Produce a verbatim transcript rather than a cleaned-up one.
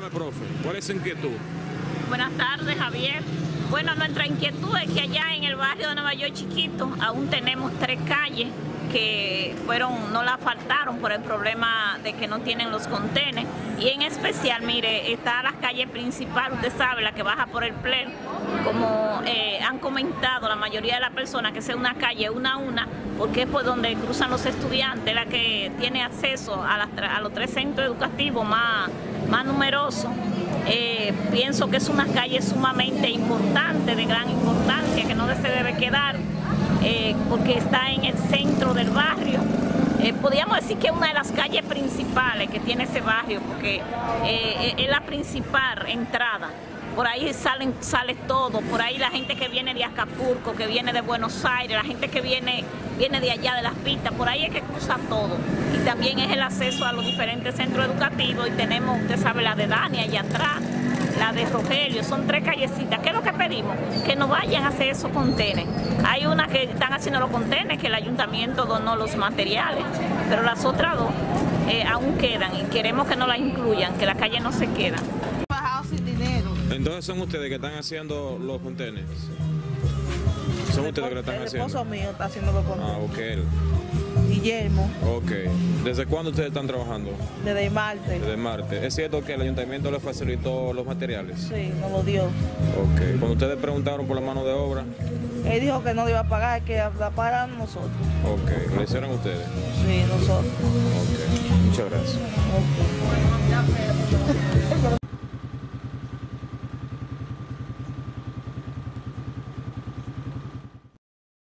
tardes, profe. ¿Cuál es su inquietud? Buenas tardes, Javier. Bueno, nuestra inquietud es que allá en el barrio de Nueva York Chiquito aún tenemos tres calles que fueron, no la faltaron por el problema de que no tienen los contenes. Y en especial, mire, está la calle principal, usted sabe, la que baja por el Pleno. Como eh, han comentado la mayoría de las personas, que sea una calle una a una, porque es por donde cruzan los estudiantes, la que tiene acceso a, las, a los tres centros educativos más, más numerosos. Eh, pienso que es una calle sumamente importante, de gran importancia, que no se debe quedar, eh, porque está en el centro del barrio. Eh, podríamos decir que es una de las calles principales que tiene ese barrio, porque eh, es la principal entrada. Por ahí salen, sale todo, por ahí la gente que viene de Acapulco, que viene de Buenos Aires, la gente que viene, viene de allá de las pistas, por ahí es que cruza todo. Y también es el acceso a los diferentes centros educativos y tenemos, usted sabe, la de Dani allá atrás, la de Rogelio, son tres callecitas. ¿Qué es lo que pedimos? Que no vayan a hacer esos contenes. Hay una que están haciendo los contenes, que el ayuntamiento donó los materiales, pero las otras dos eh, aún quedan y queremos que no las incluyan, que la calle no se queda. Entonces son ustedes que están haciendo los contenes. Son ustedes que lo están haciendo. El esposo mío está haciendo los contenes. Ah, ok. Él. Guillermo. Ok. ¿Desde cuándo ustedes están trabajando? Desde martes. Desde martes. ¿Es cierto que el ayuntamiento les facilitó los materiales? Sí, nos lo dio. Ok. Cuando ustedes preguntaron por la mano de obra. Él dijo que no le iba a pagar, que la pagaran nosotros. Ok. ¿Lo hicieron ustedes? Sí, nosotros. Ok. Muchas gracias. Okay.